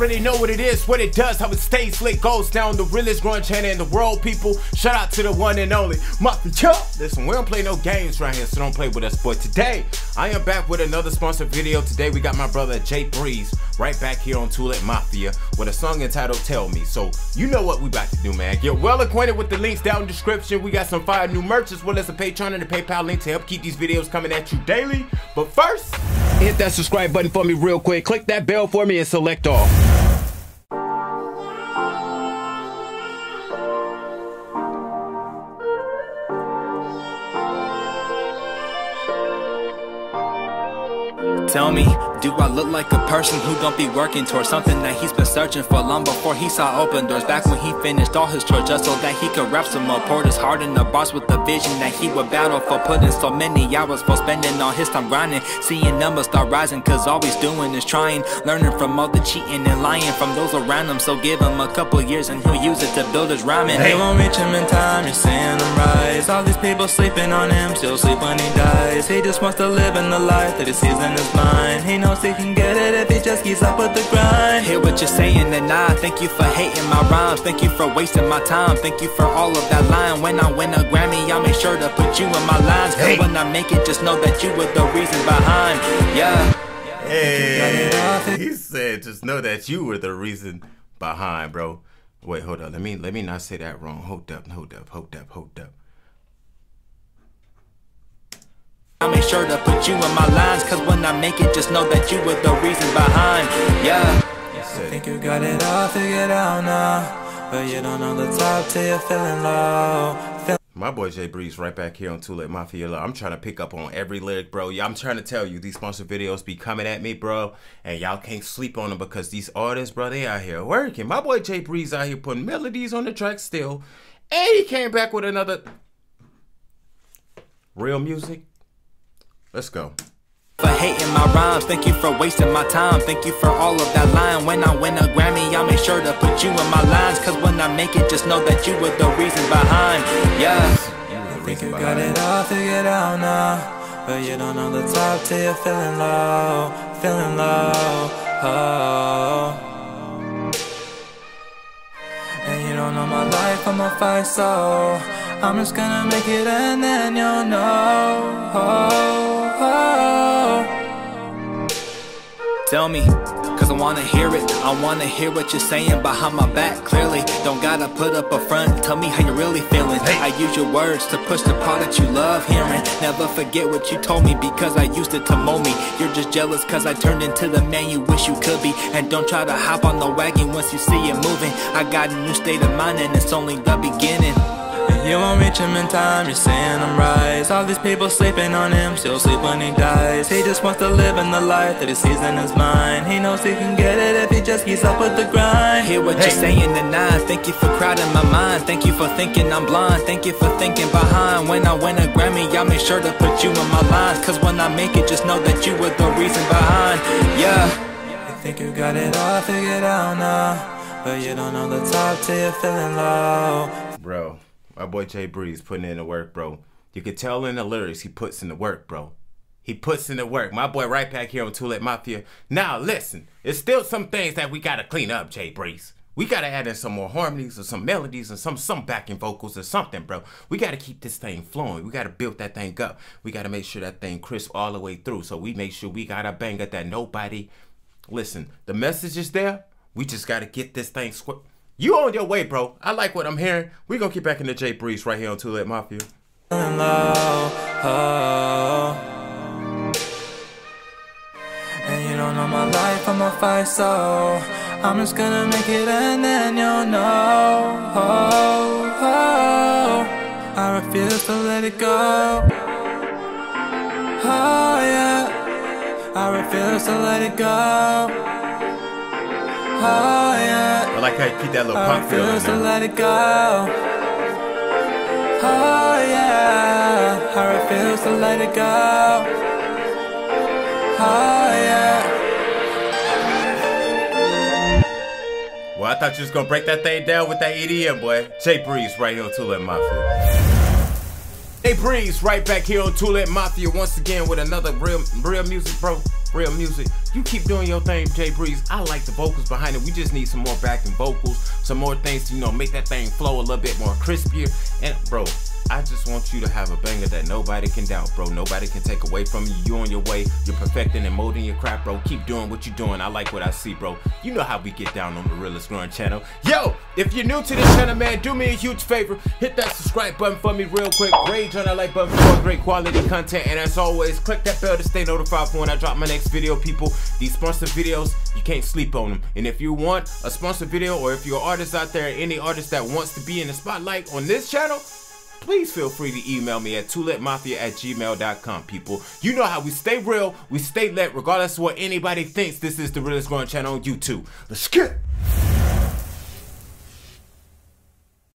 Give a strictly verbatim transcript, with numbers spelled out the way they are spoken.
already know what it is, what it does, how it stays slick, goes down. The realest grunge channel in the world, people. Shout out to the one and only Mafia. Listen, we don't play no games right here, so don't play with us. But today, I am back with another sponsored video. Today, we got my brother Jay Breeze right back here on Tulip Mafia with a song entitled Tell Me. So, you know what we about to do, man. Get well acquainted with the links down in the description. We got some fire new merch as well as a Patreon and a PayPal link to help keep these videos coming at you daily. But first, hit that subscribe button for me real quick. Click that bell for me and select all. Tell me, do I look like a person who don't be working towards something that he's been searching for long before he saw open doors? Back when he finished all his chores just so that he could rap some more. Poured his heart in the bars with the vision that he would battle for. Putting so many hours for spending all his time grinding. Seeing numbers start rising cause all he's doing is trying. Learning from all the cheating and lying from those around him. So give him a couple years and he'll use it to build his rhyming. They won't reach him in time, you're seeing him rise. All these people sleeping on him, still sleep when he dies. He just wants to live in the life that he sees in his mind. He knows he can get it if he just keeps up with the grind. Hear what you're saying and I thank you for hating my rhymes. Thank you for wasting my time. Thank you for all of that lying. When I win a Grammy, I'll make sure to put you in my lines. Cause hey, when I make it, just know that you were the reason behind. Yeah. Hey, he said just know that you were the reason behind, bro. Wait, hold up. Let me let me not say that wrong. Hold up, hold up, hold up, hold up. I make sure to put you in my lines, cause when I make it, just know that you were the reason behind. Yeah. I think you got it all figured out now, but you don't know the top till you're feeling low. Feel My boy Jay Breeze right back here on Tulip Mafia. I'm trying to pick up on every lyric, bro. Yeah, I'm trying to tell you, these sponsored videos be coming at me, bro, and y'all can't sleep on them because these artists, bro, they out here working. My boy Jay Breeze out here putting melodies on the track still, and he came back with another real music. Let's go. For hating my rhymes, thank you for wasting my time. Thank you for all of that lying. When I win a Grammy, I'll make sure to put you in my lines. Cause when I make it, just know that you were the reason behind. Yeah. I think you got it all figured out now, but you don't know the top till you're feeling low. Feeling low. Oh. And you don't know my life, I'ma fight so I'm just gonna make it and then you'll know. Oh, oh. Tell me, cause I wanna hear it. I wanna hear what you're saying behind my back clearly. Don't gotta put up a front, tell me how you're really feeling. Hey. I use your words to push the part that you love hearing. Never forget what you told me because I used it to mold me. You're just jealous cause I turned into the man you wish you could be. And don't try to hop on the wagon once you see it moving. I got a new state of mind and it's only the beginning. You won't reach him in time, you're seeing him rise. All these people sleeping on him, still sleep when he dies. He just wants to live in the life that he sees in his mind. He knows he can get it if he just keeps up with the grind. Hear what hey. you're saying and I thank you for crowding my mind. Thank you for thinking I'm blind. Thank you for thinking behind. When I win a Grammy, I'll make sure to put you in my lines. Cause when I make it, just know that you were the reason behind. Yeah. You think you got it all figured out now, but you don't know the top till you're feeling low. Bro, my boy Jay Breeze putting in the work, bro. You can tell in the lyrics he puts in the work, bro. He puts in the work. My boy right back here on Tulip Mafia. Now listen, it's still some things that we gotta clean up, Jay Breeze. We gotta add in some more harmonies or some melodies or some some backing vocals or something, bro. We gotta keep this thing flowing. We gotta build that thing up. We gotta make sure that thing crisp all the way through. So we make sure we got a banger that nobody. Listen, the message is there. We just gotta get this thing square. You on your way, bro. I like what I'm hearing. We're gonna get back into Jay Breeze right here on Tulip Mafia. Low, oh. And you don't know my life, I'ma fight so I'm just gonna make it and then you'll know. Oh, oh. I refuse to let it go. Oh yeah, I refuse to let it go. Oh yeah, I like how you keep that little punk feel in I refuse to there. let it go. Oh yeah, I refuse to let it go. Oh yeah. Well, I thought you was gonna break that thing down with that E D M, boy. Jay Breeze right here on Tulip Mafia. Jay Breeze right back here on Tulip Mafia once again with another real real music, bro. real music. You keep doing your thing, Jay Breeze. I like the vocals behind it. We just need some more backing vocals, some more things to, you know, make that thing flow a little bit more crispier. And bro, I just want you to have a banger that nobody can doubt, bro. Nobody can take away from you. You on your way. You're perfecting and molding your crap, bro. Keep doing what you're doing. I like what I see, bro. You know how we get down on the Realest Growing channel. Yo, if you're new to this channel, man, do me a huge favor. Hit that subscribe button for me real quick. Rage on that like button for more great quality content. And as always, click that bell to stay notified for when I drop my next video, people. These sponsored videos, you can't sleep on them. And if you want a sponsored video, or if you're an artist out there, any artist that wants to be in the spotlight on this channel, please feel free to email me at two lit mafia at gmail dot com, people. You know how we stay real, we stay lit, regardless of what anybody thinks. This is the Realest Growing channel on YouTube. Let's get it.